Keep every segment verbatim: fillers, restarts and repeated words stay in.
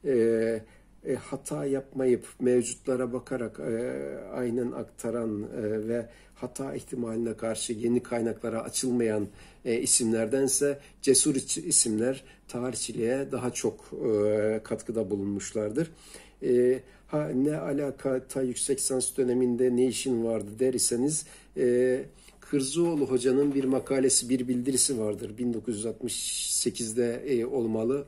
e, e, hata yapmayıp mevcutlara bakarak e, aynen aktaran e, ve hata ihtimaline karşı yeni kaynaklara açılmayan e, isimlerdense cesur isimler tarihçiliğe daha çok e, katkıda bulunmuşlardır. E, ha ne alaka ta yüksek lisans döneminde ne işin vardı der iseniz, e, Kırzıoğlu Hoca'nın bir makalesi, bir bildirisi vardır. bin dokuz yüz altmış sekizde e, olmalı.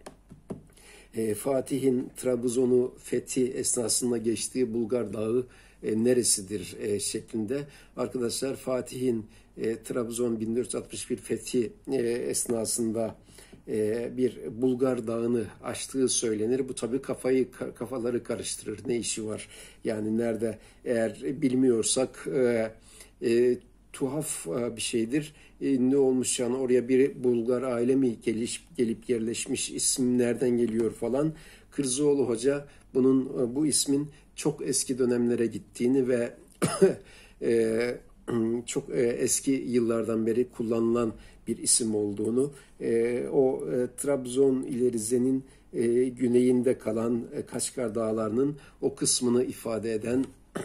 E, Fatih'in Trabzon'u fethi esnasında geçtiği Bulgar Dağı e, neresidir e, şeklinde. Arkadaşlar, Fatih'in e, Trabzon bin dört yüz altmış bir fethi e, esnasında e, bir Bulgar Dağı'nı aştığı söylenir. Bu tabii kafayı kafaları karıştırır. Ne işi var? Yani nerede, eğer bilmiyorsak e, e, tuhaf bir şeydir. E, ne olmuş yani, oraya bir Bulgar aile mi geliş, gelip yerleşmiş, isim nereden geliyor falan. Kırzıoğlu Hoca bunun, bu ismin çok eski dönemlere gittiğini ve e, çok e, eski yıllardan beri kullanılan bir isim olduğunu, e, o e, Trabzon ile Rize'nin e, güneyinde kalan e, Kaçkar Dağları'nın o kısmını ifade eden,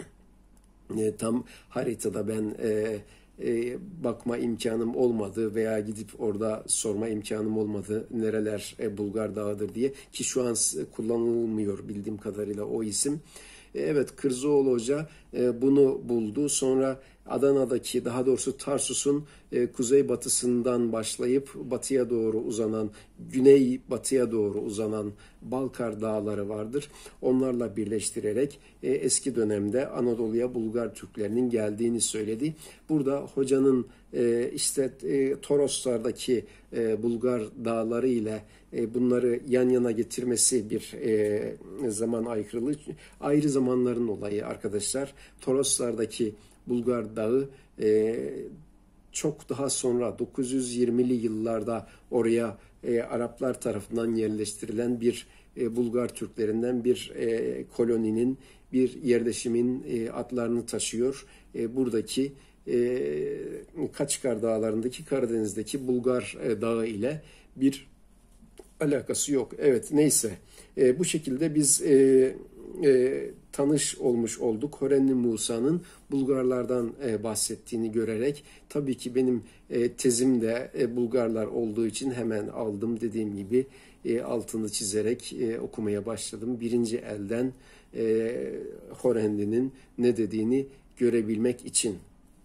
E, tam haritada ben e, e, bakma imkanım olmadı veya gidip orada sorma imkanım olmadı nereler e, Bulgar Dağı'dır diye, ki şu an kullanılmıyor bildiğim kadarıyla o isim. E, evet, Kırzıoğlu Hoca e, bunu buldu. Sonra Adana'daki, daha doğrusu Tarsus'un e, kuzeybatısından başlayıp batıya doğru uzanan, güney batıya doğru uzanan Balkar Dağları vardır. Onlarla birleştirerek e, eski dönemde Anadolu'ya Bulgar Türklerinin geldiğini söyledi. Burada hocanın e, işte e, Toroslardaki e, Bulgar Dağları ile e, bunları yan yana getirmesi bir e, zaman aykırılığı. Ayrı zamanların olayı arkadaşlar. Toroslardaki Bulgar Dağı e, çok daha sonra dokuz yüz yirmili yıllarda oraya e, Araplar tarafından yerleştirilen bir e, Bulgar Türklerinden bir e, koloninin, bir yerleşimin e, adlarını taşıyor. E, buradaki e, Kaçkar Dağları'ndaki Karadeniz'deki Bulgar e, Dağı ile bir alakası yok. Evet, neyse. E, bu şekilde biz e, e, tanış olmuş olduk. Horenli Musa'nın Bulgarlardan e, bahsettiğini görerek, tabii ki benim e, tezim de e, Bulgarlar olduğu için hemen aldım. Dediğim gibi e, altını çizerek e, okumaya başladım. Birinci elden e, Horenli'nin ne dediğini görebilmek için.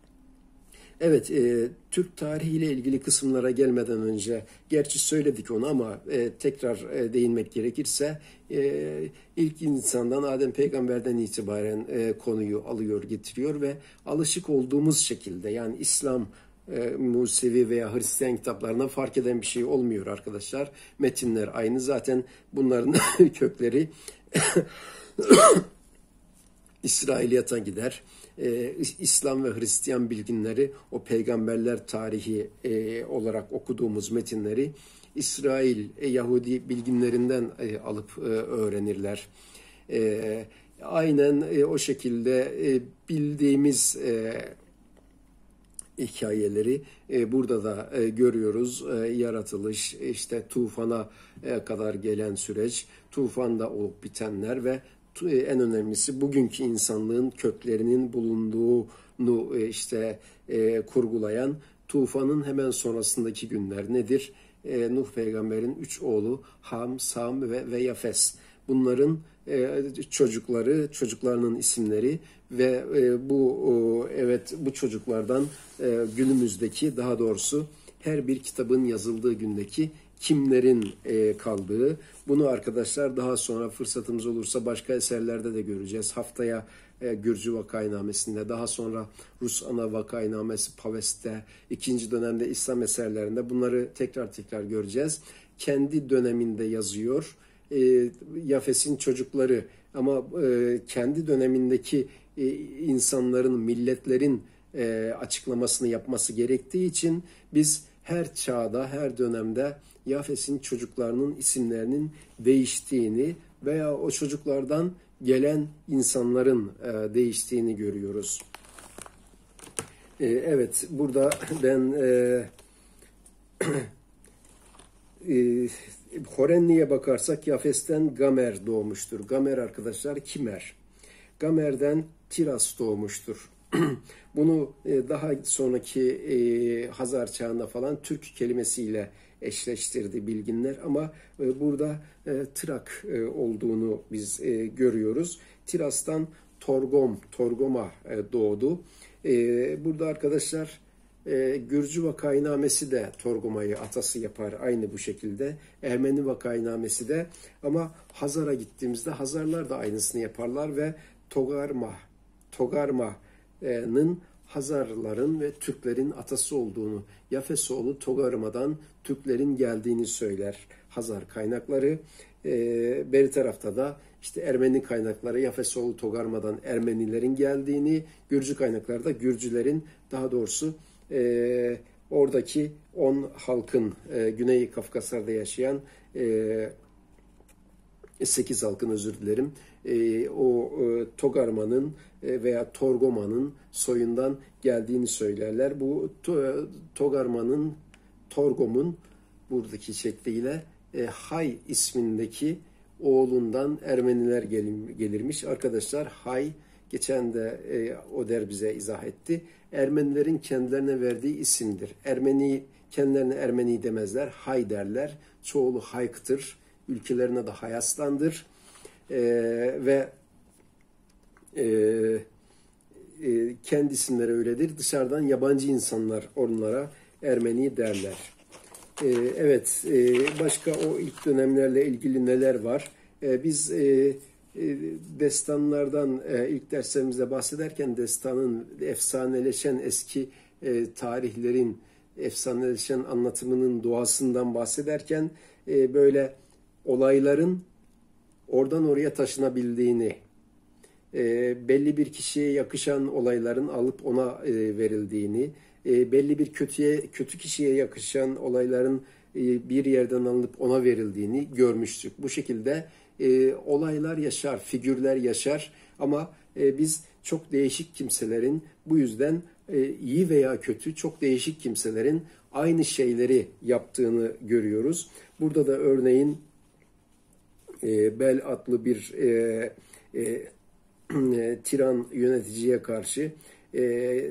Evet, e, Türk tarihiyle ilgili kısımlara gelmeden önce, gerçi söyledik onu ama e, tekrar e, değinmek gerekirse, e, ilk insandan, Adem Peygamber'den itibaren e, konuyu alıyor, getiriyor ve alışık olduğumuz şekilde, yani İslam, e, Musevi veya Hristiyan kitaplarına fark eden bir şey olmuyor arkadaşlar. Metinler aynı, zaten bunların kökleri İsrailiyata gider. Ee, İslam ve Hristiyan bilginleri o peygamberler tarihi e, olarak okuduğumuz metinleri İsrail, e, Yahudi bilginlerinden e, alıp e, öğrenirler. E, aynen e, o şekilde e, bildiğimiz e, hikayeleri e, burada da e, görüyoruz. E, yaratılış, işte tufana e, kadar gelen süreç, tufanda olup bitenler ve en önemlisi bugünkü insanlığın köklerinin bulunduğunu işte e, kurgulayan tufanın hemen sonrasındaki günler nedir? E, Nuh peygamberin üç oğlu Ham, Sam ve, ve Yafes. Bunların e, çocukları, çocuklarının isimleri ve e, bu o, evet bu çocuklardan e, günümüzdeki, daha doğrusu her bir kitabın yazıldığı gündeki kimlerin e, kaldığı, bunu arkadaşlar daha sonra fırsatımız olursa başka eserlerde de göreceğiz. Haftaya e, Gürcü Vakainamesi'nde, daha sonra Rus Ana Vakainamesi Paves'te, ikinci dönemde İslam eserlerinde bunları tekrar tekrar göreceğiz. Kendi döneminde yazıyor. E, Yafes'in çocukları, ama e, kendi dönemindeki e, insanların, milletlerin e, açıklamasını yapması gerektiği için biz her çağda, her dönemde Yafes'in çocuklarının isimlerinin değiştiğini veya o çocuklardan gelen insanların e, değiştiğini görüyoruz. E, evet, burada ben e, e, Horenni'ye bakarsak Yafes'ten Gamer doğmuştur. Gamer arkadaşlar Kimer. Gamer'den Tiras doğmuştur. Bunu daha sonraki Hazar çağında falan Türk kelimesiyle eşleştirdi bilginler ama burada Trak olduğunu biz görüyoruz. Tiras'tan Torgom, Torgoma doğdu. Burada arkadaşlar Gürcü vakainamesi de Torgoma'yı atası yapar aynı bu şekilde. Ermeni vakainamesi de, ama Hazar'a gittiğimizde Hazarlar da aynısını yaparlar ve Togarma, Togarma'nın Hazarların ve Türklerin atası olduğunu, Yafesoğlu Togarma'dan Türklerin geldiğini söyler Hazar kaynakları. Ee, beri tarafta da işte Ermeni kaynakları Yafesoğlu Togarma'dan Ermenilerin geldiğini, Gürcü kaynaklarda Gürcülerin, daha doğrusu e, oradaki on halkın, e, Güney Kafkaslar'da yaşayan e, sekiz halkın, özür dilerim, e, o e, Togarma'nın e, veya Torgoma'nın soyundan geldiğini söylerler. Bu to, Togarma'nın, Torgom'un buradaki şekliyle e, Hay ismindeki oğlundan Ermeniler gelim, gelirmiş. Arkadaşlar Hay, geçen de e, Oder bize izah etti, Ermenilerin kendilerine verdiği isimdir. Ermeni, kendilerine Ermeni demezler, Hay derler. Çoğulu Hayk'tır. Ülkelerine de Hayaslan'dır. E, ve e, e, kendi isimleri öyledir. Dışarıdan yabancı insanlar onlara Ermeni derler. E, evet, e, başka o ilk dönemlerle ilgili neler var? E, biz e, e, destanlardan e, ilk derslerimizde bahsederken destanın efsaneleşen eski e, tarihlerin efsaneleşen anlatımının doğasından bahsederken e, böyle olayların oradan oraya taşınabildiğini, e, belli bir kişiye yakışan olayların alıp ona e, verildiğini, e, belli bir kötüye kötü kişiye yakışan olayların e, bir yerden alınıp ona verildiğini görmüştük. Bu şekilde e, olaylar yaşar, figürler yaşar, ama e, biz çok değişik kimselerin, bu yüzden e, iyi veya kötü çok değişik kimselerin aynı şeyleri yaptığını görüyoruz. Burada da örneğin E, Bel adlı bir e, e, e, tiran yöneticiye karşı e,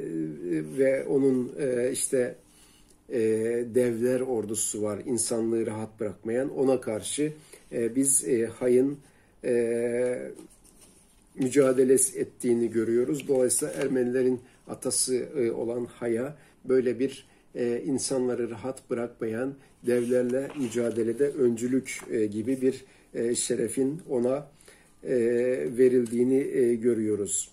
ve onun e, işte e, devler ordusu var, insanlığı rahat bırakmayan, ona karşı e, biz e, Hay'ın e, mücadele ettiğini görüyoruz. Dolayısıyla Ermenilerin atası e, olan Hay'a böyle bir e, insanları rahat bırakmayan, devlerle mücadelede öncülük e, gibi bir E, şerefin ona e, verildiğini e, görüyoruz.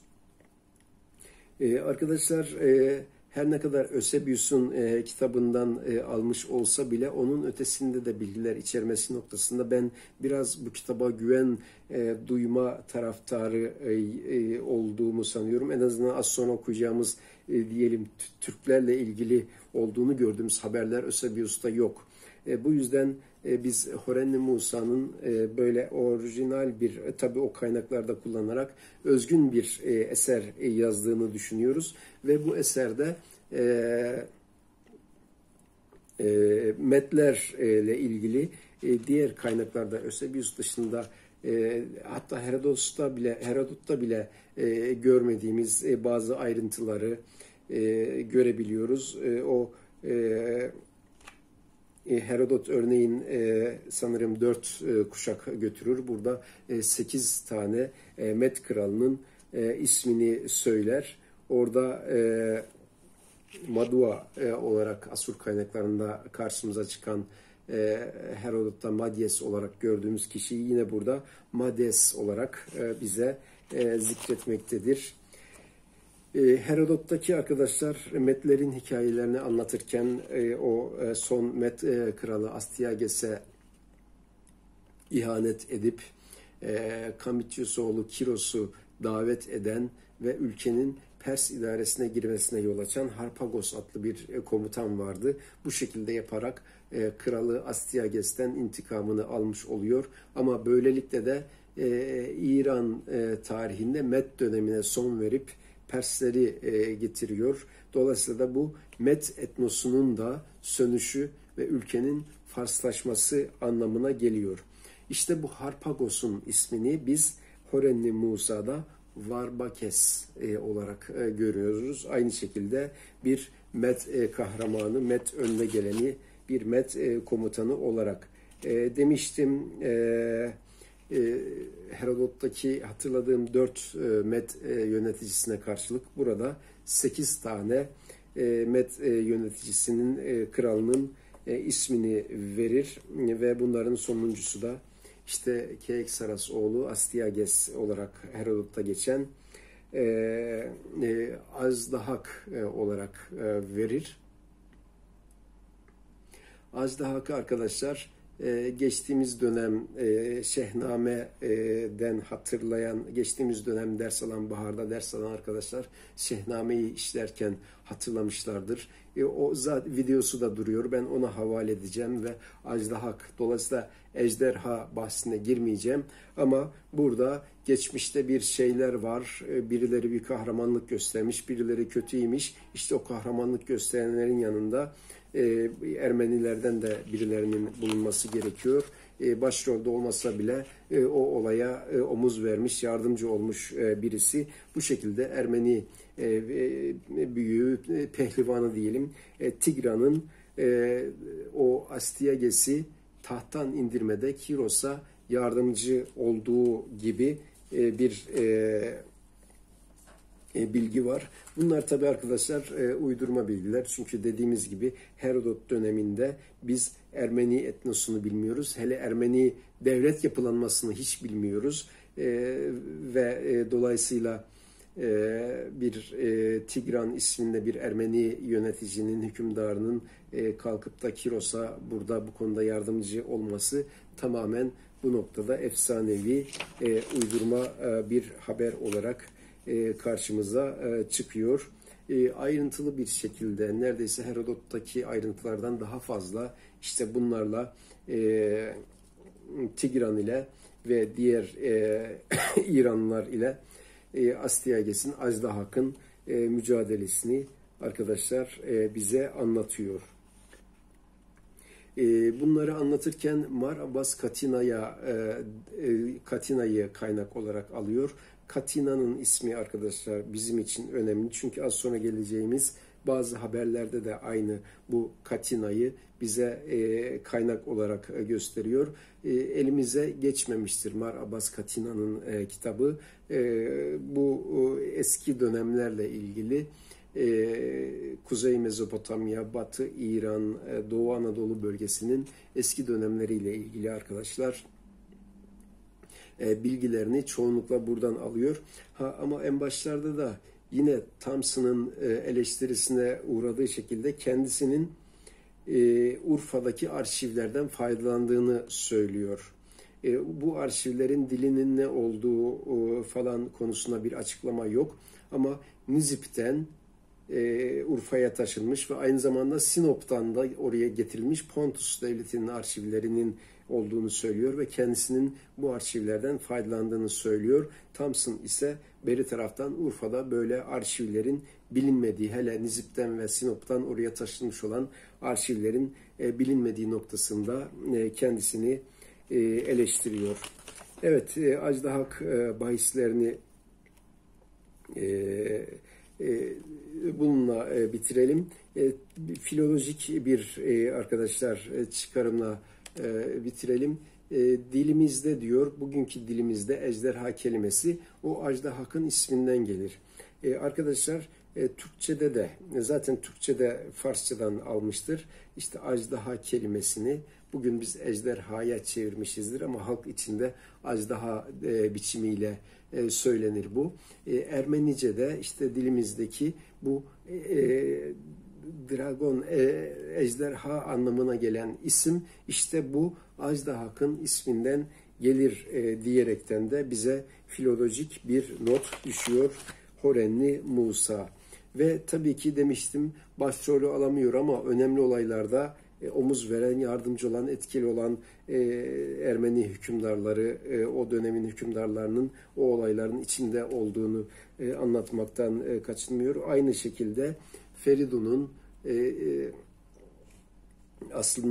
E, arkadaşlar e, her ne kadar Ösebius'un e, kitabından e, almış olsa bile onun ötesinde de bilgiler içermesi noktasında ben biraz bu kitaba güven e, duyma taraftarı e, e, olduğumu sanıyorum. En azından az sonra okuyacağımız e, diyelim Türklerle ilgili olduğunu gördüğümüz haberler Ösebius'ta yok. E, bu yüzden e, biz Horenni Musa'nın e, böyle orijinal bir, e, tabii o kaynaklarda kullanarak özgün bir e, eser e, yazdığını düşünüyoruz. Ve bu eserde e, e, metlerle ilgili e, diğer kaynaklarda Ösebius dışında e, hatta Herodot'ta bile Herodot'ta bile e, görmediğimiz e, bazı ayrıntıları e, görebiliyoruz. E, o e, Herodot örneğin e, sanırım dört e, kuşak götürür. Burada e, sekiz tane e, Med kralının e, ismini söyler. Orada e, Madua e, olarak Asur kaynaklarında karşımıza çıkan e, Herodot'ta Madyes olarak gördüğümüz kişiyi yine burada Mades olarak e, bize e, zikretmektedir. Herodot'taki arkadaşlar Medlerin hikayelerini anlatırken o son Med kralı Astyages'e ihanet edip Kamitius oğlu Kiros'u davet eden ve ülkenin Pers idaresine girmesine yol açan Harpagos adlı bir komutan vardı. Bu şekilde yaparak kralı Astyages'ten intikamını almış oluyor. Ama böylelikle de İran tarihinde Med dönemine son verip Persleri e, getiriyor. Dolayısıyla da bu Med etnosunun da sönüşü ve ülkenin Farslaşması anlamına geliyor. İşte bu Harpagos'un ismini biz Horenni Musa'da Varbakes e, olarak e, görüyoruz. Aynı şekilde bir Med e, kahramanı, Med önde geleni, bir Med e, komutanı olarak e, demiştim. E, e, Herodot'taki hatırladığım dört e, Med e, yöneticisine karşılık burada sekiz tane e, Med e, yöneticisinin, e, kralının e, ismini verir ve bunların sonuncusu da işte Keyxaras oğlu Astyages olarak Herodot'ta geçen e, e, Azdahak e, olarak e, verir. Azdahak'ı arkadaşlar e, geçtiğimiz dönem e, Şehname'den hatırlayan, geçtiğimiz dönem ders alan, baharda ders alan arkadaşlar Şehname'yi işlerken hatırlamışlardır. E, o zaten videosu da duruyor. Ben ona havale edeceğim ve Azdahak, dolayısıyla ejderha bahsine girmeyeceğim. Ama burada geçmişte bir şeyler var. E, birileri bir kahramanlık göstermiş, birileri kötüymiş. İşte o kahramanlık gösterenlerin yanında e, Ermenilerden de birilerinin bulunması gerekiyor. E, başrolde olmasa bile e, o olaya e, omuz vermiş, yardımcı olmuş e, birisi. Bu şekilde Ermeni e, e, büyüğü, e, pehlivanı diyelim, e, Tigran'ın e, o Astyages'i tahttan indirmede Kiros'a yardımcı olduğu gibi e, bir e, e, bilgi var. Bunlar tabi arkadaşlar e, uydurma bilgiler. Çünkü dediğimiz gibi Herodot döneminde biz Ermeni etnosunu bilmiyoruz. Hele Ermeni devlet yapılanmasını hiç bilmiyoruz. E, ve e, dolayısıyla e, bir e, Tigran isminde bir Ermeni yöneticinin, hükümdarının e, kalkıp da Kiros'a burada bu konuda yardımcı olması tamamen bu noktada efsanevi, e, uydurma e, bir haber olarak karşımıza çıkıyor. Ayrıntılı bir şekilde, neredeyse Herodot'taki ayrıntılardan daha fazla işte bunlarla Tigran ile ve diğer İranlılar ile Astyages'in, Azdahak'ın mücadelesini arkadaşlar bize anlatıyor. Bunları anlatırken Mar Abbas Katina'ya Katina'yı kaynak olarak alıyor. Katina'nın ismi arkadaşlar bizim için önemli. Çünkü az sonra geleceğimiz bazı haberlerde de aynı bu Katina'yı bize e, kaynak olarak e, gösteriyor. E, elimize geçmemiştir Mar Abbas Katina'nın e, kitabı. E, bu e, eski dönemlerle ilgili e, Kuzey Mezopotamya, Batı İran, e, Doğu Anadolu bölgesinin eski dönemleriyle ilgili arkadaşlar bilgilerini çoğunlukla buradan alıyor. Ha, ama en başlarda da yine Thompson'ın eleştirisine uğradığı şekilde kendisinin e, Urfa'daki arşivlerden faydalandığını söylüyor. E, bu arşivlerin dilinin ne olduğu e, falan konusunda bir açıklama yok. Ama Nizip'ten e, Urfa'ya taşınmış ve aynı zamanda Sinop'tan da oraya getirilmiş Pontus Devleti'nin arşivlerinin olduğunu söylüyor ve kendisinin bu arşivlerden faydalandığını söylüyor. Thompson ise beri taraftan Urfa'da böyle arşivlerin bilinmediği, hele Nizip'ten ve Sinop'tan oraya taşınmış olan arşivlerin e, bilinmediği noktasında e, kendisini e, eleştiriyor. Evet, e, Azdahak e, bahislerini e, e, bununla e, bitirelim. E, filolojik bir e, arkadaşlar e, çıkarımla E, bitirelim. E, dilimizde diyor, bugünkü dilimizde ejderha kelimesi o Ajdahak'ın isminden gelir. E, arkadaşlar e, Türkçe'de de, zaten Türkçe'de Farsçadan almıştır. İşte ajdaha kelimesini bugün biz ejderhaya çevirmişizdir ama halk içinde ajdaha e, biçimiyle e, söylenir bu. E, Ermenice'de işte dilimizdeki bu e, dragon, e, ejderha anlamına gelen isim işte bu Azdahak'ın isminden gelir e, diyerekten de bize filolojik bir not düşüyor Horenni Musa. Ve tabii ki demiştim başrolü alamıyor ama önemli olaylarda e, omuz veren, yardımcı olan, etkili olan e, Ermeni hükümdarları, e, o dönemin hükümdarlarının o olayların içinde olduğunu e, anlatmaktan e, kaçınmıyor. Aynı şekilde Feridun'un e, e, aslında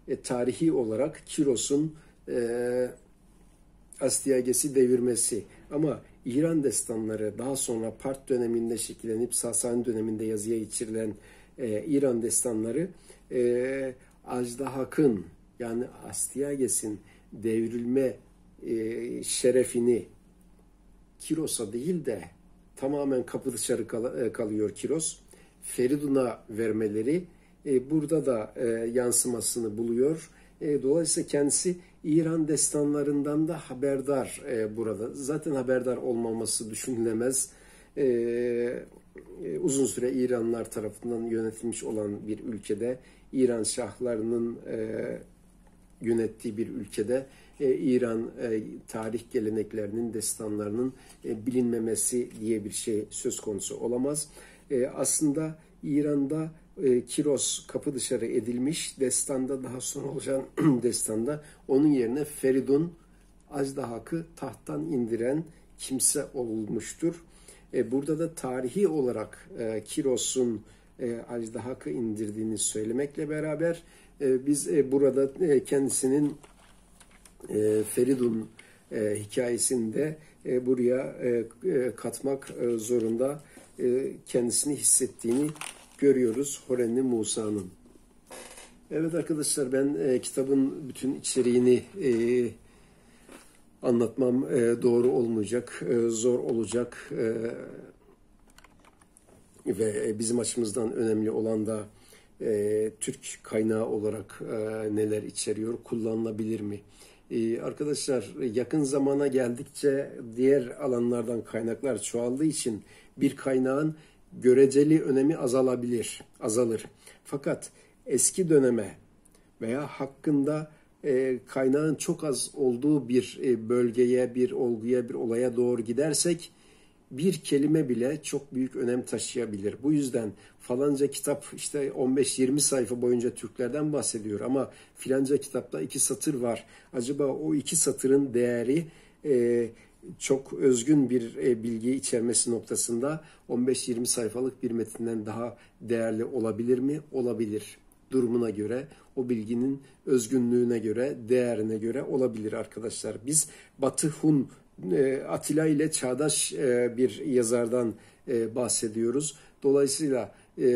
e, tarihi olarak Kiros'un e, Astiages'i devirmesi. Ama İran destanları daha sonra Part döneminde şekillenip Sasani döneminde yazıya geçirilen e, İran destanları e, Ajdahak'ın yani Astiages'in devrilme e, şerefini Kiros'a değil de tamamen kapı dışarı kal e, kalıyor Kiros. Feridun'a vermeleri e, burada da e, yansımasını buluyor. E, dolayısıyla kendisi İran destanlarından da haberdar e, burada. Zaten haberdar olmaması düşünülemez. E, e, uzun süre İranlılar tarafından yönetilmiş olan bir ülkede, İran şahlarının e, yönettiği bir ülkede e, İran e, tarih geleneklerinin, destanlarının e, bilinmemesi diye bir şey söz konusu olamaz. E, aslında İran'da e, Kiros kapı dışarı edilmiş, destanda daha sonra olacak destanda onun yerine Feridun Ajdahak'ı tahttan indiren kimse olmuştur. E, burada da tarihi olarak e, Kiros'un e, Ajdahak'ı indirdiğini söylemekle beraber e, biz e, burada e, kendisinin e, Feridun e, hikayesinde e, buraya e, e, katmak e, zorunda e, kendisini hissettiğini görüyoruz Horenni Musa'nın. Evet arkadaşlar, ben e, kitabın bütün içeriğini e, anlatmam e, doğru olmayacak, e, zor olacak e, ve bizim açımızdan önemli olan da e, Türk kaynağı olarak e, neler içeriyor, kullanılabilir mi? E, arkadaşlar, yakın zamana geldikçe diğer alanlardan kaynaklar çoğaldığı için bir kaynağın göreceli önemi azalabilir, azalır. Fakat eski döneme veya hakkında e, kaynağın çok az olduğu bir e, bölgeye, bir olguya, bir olaya doğru gidersek bir kelime bile çok büyük önem taşıyabilir. Bu yüzden falanca kitap işte on beş yirmi sayfa boyunca Türklerden bahsediyor ama filanca kitapta iki satır var. Acaba o iki satırın değeri e, çok özgün bir e, bilgi içermesi noktasında on beş yirmi sayfalık bir metinden daha değerli olabilir mi? Olabilir. Durumuna göre, o bilginin özgünlüğüne göre, değerine göre olabilir arkadaşlar. Biz Batı Hun, Atilla ile çağdaş bir yazardan bahsediyoruz. Dolayısıyla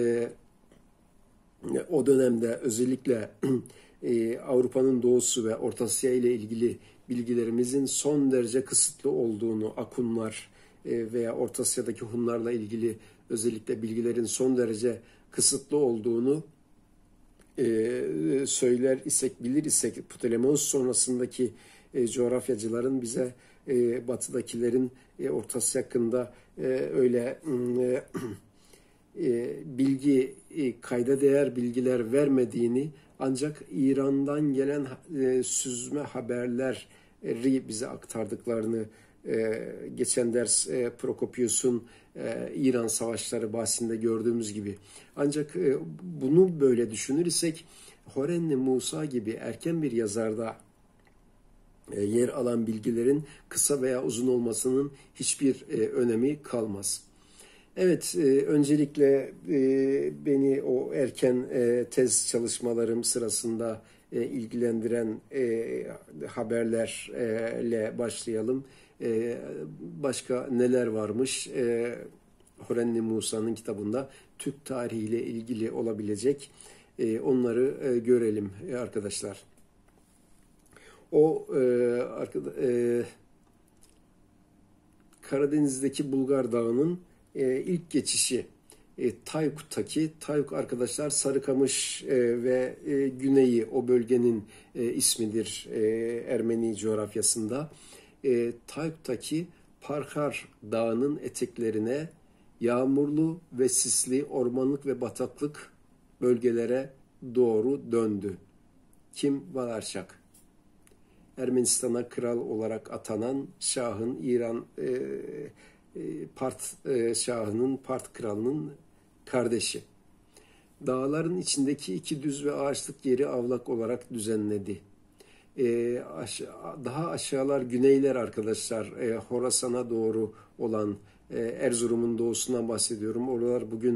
o dönemde özellikle Avrupa'nın doğusu ve Orta Asya ile ilgili bilgilerimizin son derece kısıtlı olduğunu, Akunlar veya Orta Asya'daki Hunlarla ilgili özellikle bilgilerin son derece kısıtlı olduğunu söyler isek, bilir isek, Ptolemaios sonrasındaki coğrafyacıların bize E, batıdakilerin e, Orta Asya hakkında e, öyle e, bilgi, e, kayda değer bilgiler vermediğini, ancak İran'dan gelen e, süzme haberleri bize aktardıklarını e, geçen ders e, Prokopius'un e, İran Savaşları bahsinde gördüğümüz gibi. Ancak e, bunu böyle düşünür isek Horenni Musa gibi erken bir yazarda yer alan bilgilerin kısa veya uzun olmasının hiçbir e, önemi kalmaz. Evet, e, öncelikle e, beni o erken e, tez çalışmalarım sırasında e, ilgilendiren e, haberlerle başlayalım. E, başka neler varmış? E, Horenni Musa'nın kitabında Türk tarihiyle ilgili olabilecek e, onları e, görelim e, arkadaşlar. O e, arkada, e, Karadeniz'deki Bulgar Dağı'nın e, ilk geçişi e, Tayk'taki, Tayk arkadaşlar Sarıkamış e, ve e, güneyi o bölgenin e, ismidir e, Ermeni coğrafyasında. E, Tayk'taki Parkar Dağı'nın eteklerine yağmurlu ve sisli ormanlık ve bataklık bölgelere doğru döndü. Kim? Valarşak. Ermenistan'a kral olarak atanan Şah'ın, İran e, e, Part e, Şah'ının, Part kralının kardeşi. Dağların içindeki iki düz ve ağaçlık yeri avlak olarak düzenledi. E, aşağı, daha aşağılar güneyler arkadaşlar, e, Horasan'a doğru olan e, Erzurum'un doğusundan bahsediyorum. Oralar bugün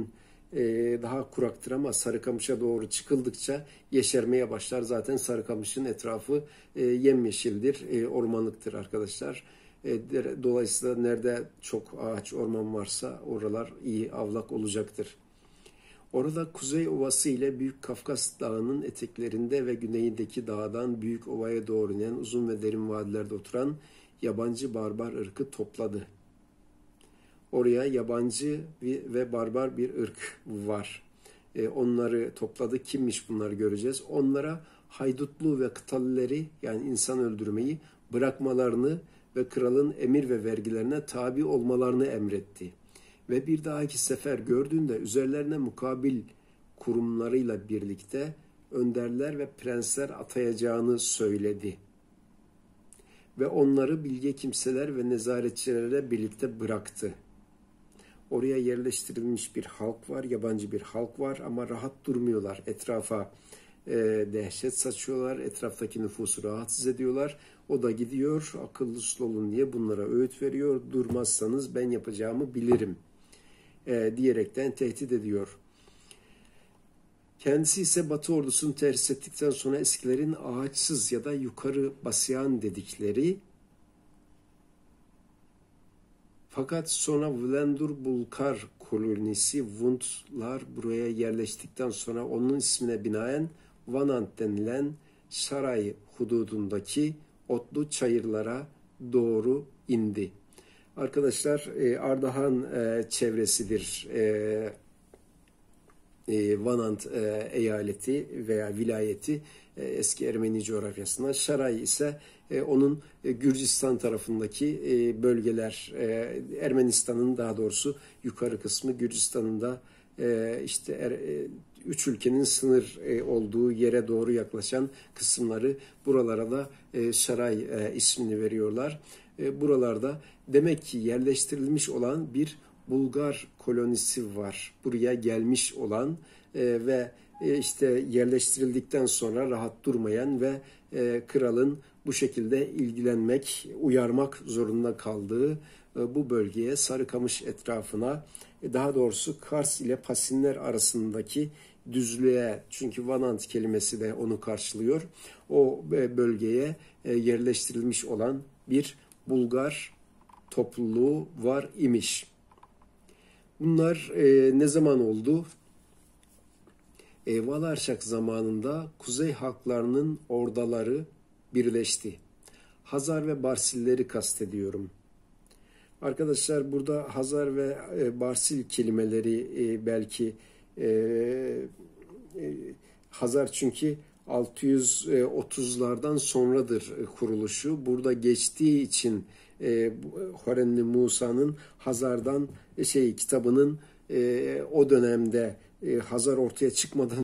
daha kuraktır ama Sarıkamış'a doğru çıkıldıkça yeşermeye başlar. Zaten Sarıkamış'ın etrafı yemyeşildir, ormanlıktır arkadaşlar. Dolayısıyla nerede çok ağaç, orman varsa oralar iyi avlak olacaktır. Orada Kuzey Ovası ile Büyük Kafkas Dağı'nın eteklerinde ve güneyindeki dağdan Büyük Ova'ya doğru inen uzun ve derin vadilerde oturan yabancı barbar ırkı topladı. Oraya yabancı ve barbar bir ırk var. Onları topladı. Kimmiş bunları göreceğiz. Onlara haydutluğu ve kıtalileri yani insan öldürmeyi bırakmalarını ve kralın emir ve vergilerine tabi olmalarını emretti. Ve bir dahaki sefer gördüğünde üzerlerine mukabil kurumlarıyla birlikte önderler ve prensler atayacağını söyledi. Ve onları bilge kimseler ve nezaretçilerle birlikte bıraktı. Oraya yerleştirilmiş bir halk var, yabancı bir halk var ama rahat durmuyorlar. Etrafa e, dehşet saçıyorlar, etraftaki nüfusu rahatsız ediyorlar. O da gidiyor, akıllı uslu olun diye bunlara öğüt veriyor. Durmazsanız ben yapacağımı bilirim e, diyerekten tehdit ediyor. Kendisi ise Batı ordusunu terhis ettikten sonra eskilerin ağaçsız ya da yukarı basyan dedikleri fakat sonra Vlendur Bulkar kolonisi Vuntlar buraya yerleştikten sonra onun ismine binaen Vanant denilen saray hududundaki otlu çayırlara doğru indi. Arkadaşlar Ardahan çevresidir Vanant eyaleti veya vilayeti eski Ermeni coğrafyasında. Şaray ise onun Gürcistan tarafındaki bölgeler, Ermenistan'ın daha doğrusu yukarı kısmı, Gürcistan'ın da işte üç ülkenin sınır olduğu yere doğru yaklaşan kısımları, buralara da Şaray ismini veriyorlar. Buralarda demek ki yerleştirilmiş olan bir Bulgar kolonisi var. Buraya gelmiş olan ve işte yerleştirildikten sonra rahat durmayan ve kralın bu şekilde ilgilenmek, uyarmak zorunda kaldığı bu bölgeye, Sarıkamış etrafına, daha doğrusu Kars ile Pasinler arasındaki düzlüğe, çünkü Vanant kelimesi de onu karşılıyor, o bölgeye yerleştirilmiş olan bir Bulgar topluluğu var imiş. Bunlar e, ne zaman oldu? E, Valarşak zamanında Kuzey halklarının ordaları birleşti. Hazar ve Barsilleri kastediyorum. Arkadaşlar burada Hazar ve e, Barsil kelimeleri e, belki e, e, Hazar çünkü altı yüz otuzlardan sonradır kuruluşu. Burada geçtiği için e, Horenli Musa'nın Hazar'dan şey kitabının e, o dönemde e, Hazar ortaya çıkmadan